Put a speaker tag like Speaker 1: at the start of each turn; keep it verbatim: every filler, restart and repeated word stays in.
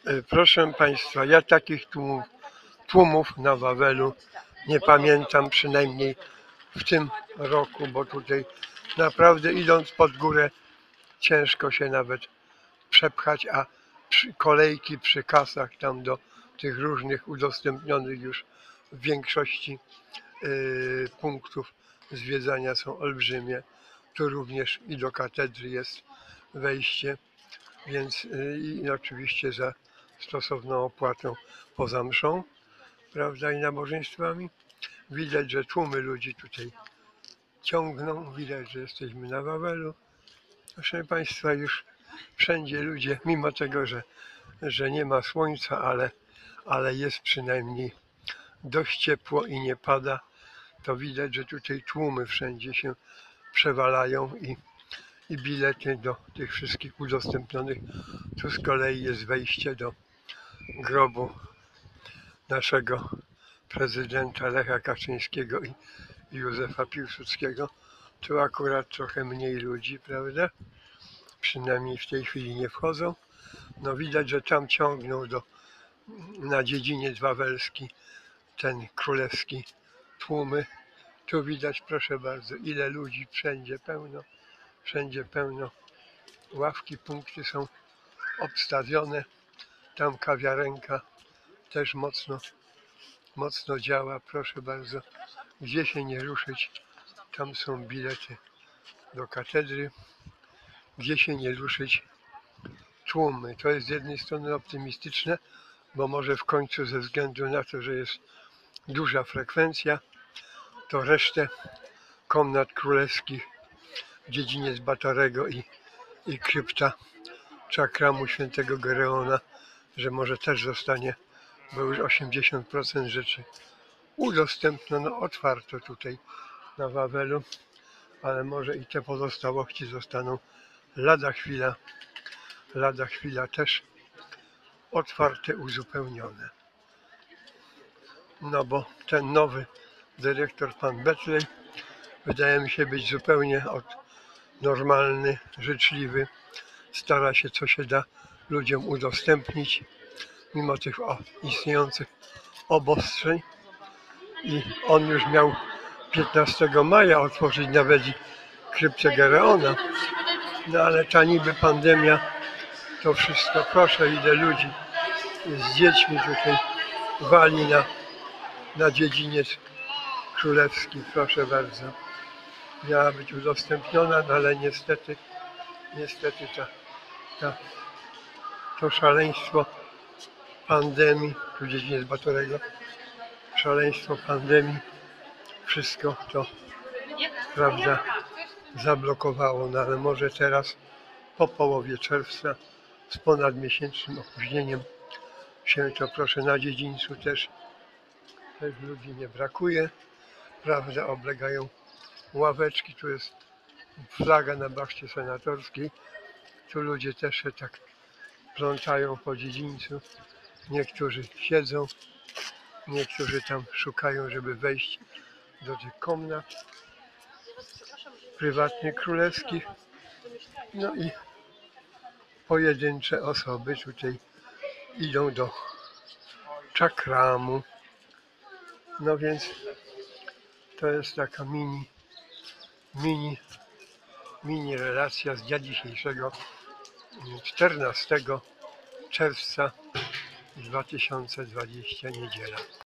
Speaker 1: Y, Proszę Państwa, ja takich tłumów, tłumów na Wawelu nie pamiętam, przynajmniej w tym roku, bo tutaj naprawdę idąc pod górę ciężko się nawet przepchać, a przy, kolejki przy kasach tam do tych różnych udostępnionych już w większości y, punktów zwiedzania są olbrzymie. Tu również i do katedry jest wejście, więc y, i oczywiście za stosowną opłatą poza mszą, prawda, i nabożeństwami. Widać, że tłumy ludzi tutaj ciągną, widać, że jesteśmy na Wawelu. Proszę Państwa, już wszędzie ludzie, mimo tego, że, że nie ma słońca, ale, ale jest przynajmniej dość ciepło i nie pada, to widać, że tutaj tłumy wszędzie się przewalają i, i bilety do tych wszystkich udostępnionych. Tu z kolei jest wejście do grobu naszego prezydenta Lecha Kaczyńskiego i Józefa Piłsudskiego. Tu akurat trochę mniej ludzi, prawda? Przynajmniej w tej chwili nie wchodzą. No widać, że tam ciągną do, na dziedziniec wawelski ten królewski tłumy. Tu widać, proszę bardzo, ile ludzi, wszędzie pełno, wszędzie pełno. Ławki, punkty są obstawione. Tam kawiarenka też mocno, mocno działa, proszę bardzo. Gdzie się nie ruszyć, tam są bilety do katedry. Gdzie się nie ruszyć, tłumy. To jest z jednej strony optymistyczne, bo może w końcu ze względu na to, że jest duża frekwencja, to resztę komnat królewskich, dziedziniec Batorego i, i krypta Czakramu Świętego Gereona, że może też zostanie, bo już osiemdziesiąt procent rzeczy udostępniono, otwarto tutaj na Wawelu, ale może i te pozostałości zostaną lada chwila, lada chwila też otwarte, uzupełnione. No bo ten nowy dyrektor, pan Betlej, wydaje mi się być zupełnie od, normalny, życzliwy, stara się co się da ludziom udostępnić, mimo tych o, istniejących obostrzeń. I on już miał piętnastego maja otworzyć nawet i kryptę Gereona, no ale ta niby pandemia, to wszystko, proszę, ile ludzi z dziećmi tutaj wali na, na dziedziniec królewski, proszę bardzo. Miała być udostępniona, no ale niestety, niestety ta, ta, to szaleństwo pandemii, tu dziedziniec Batorego, szaleństwo pandemii, wszystko to, prawda, zablokowało, no ale może teraz po połowie czerwca z ponadmiesięcznym opóźnieniem się to, proszę, na dziedzińcu też, też ludzi nie brakuje, prawda, oblegają ławeczki, tu jest flaga na baszcie senatorskiej, tu ludzie też się tak plątają po dziedzińcu, niektórzy siedzą, niektórzy tam szukają, żeby wejść do tych komnat prywatnych, królewskich, no i pojedyncze osoby tutaj idą do Czakramu, no więc to jest taka mini, mini, mini relacja z dnia dzisiejszego, czternastego czerwca dwa tysiące dwudziestego, niedziela.